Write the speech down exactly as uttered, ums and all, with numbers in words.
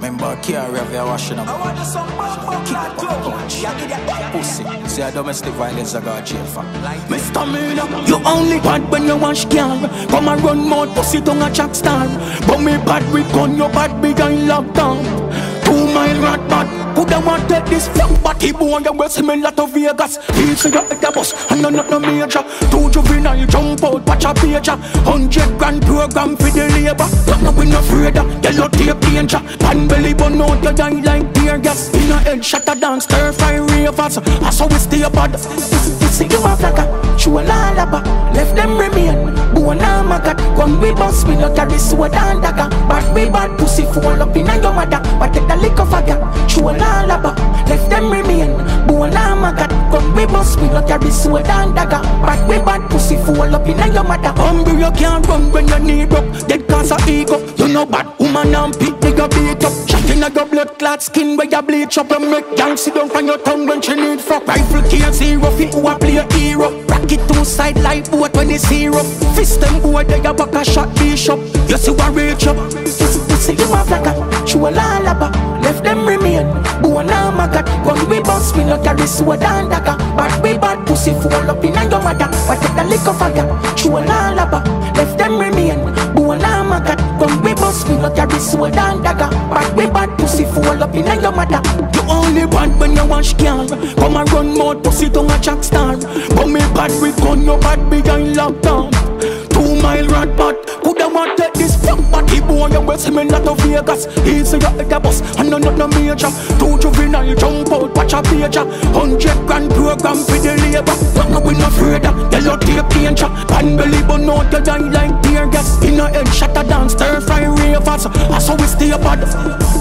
remember Kiara we are washing up. I want some bump Keep up, up, like punch. yeah, get that Pussy. See a domestic violence I got jail for. Mister Miller, you only bad when you wash car. Come and run more pussy to a chat star. But me bad with gun, you bad behind lockdown. Two mile rat bad. Coulda want take this fuck body boy, you will see me lot of Vegas. He's a at the bus, and no not no major. Two juvenile jump out, watch a pager. Hundred grand program for the labor. Not no we no afraid of, yellow tape danger. Pan belly bun out, you die like tear gas. In a head shot a dance, stir fry ravers. I saw we stay bad. See you a flacker, show a lalaba. Left them remain, bone and maggot. Gun we bust, we no carry sword and dagger. But we bad pussy fall up in a your mother. But take the lick of faggot, show a lalaba. Left them remain, bone and maggot. Gun we bust, we no carry sword and dagger. But we bad pussy fall up in a your mother. Hungry you can't run when you need up. Dead cause of ego, you know bad woman and pick they go beat up. Shot in a your blood clot skin where you bleach up. You make gang sit down on your tongue when she need fuck. Rifle can't zero fit who a play a hero. Rocket two side like boat when it's zero. Fist them boy they a back a shot bishop. You see what reach up. Pussy pussy you a flacker, show a lalaba. Left them remain, bone and maggot. Gun we bust, we no carry sword and dagger. But we bad pussy fall up in a your mother. But take the lick of faggot, show a lalaba. Left them remain, bone and maggot. Gun we bust, we no carry sword and dagger. But we bad pussy fall up in a your mother. You only bad when you wash car. Come and run more pussy to a jack star. But me bad with gun, you bad behind lockdown. Two mile rat bad, coulda want take this fuck body boy, you will see me lot of Vegas. He's a at the bus, and no not no major. Two juvenile jump out, watch a pager. Hundred grand program for the labor. Not no we no afraid of, yellow tape danger. Pan belly bun out, you die like tear gas. In a head shot a dance, stir fry ravers. I saw we stay bad.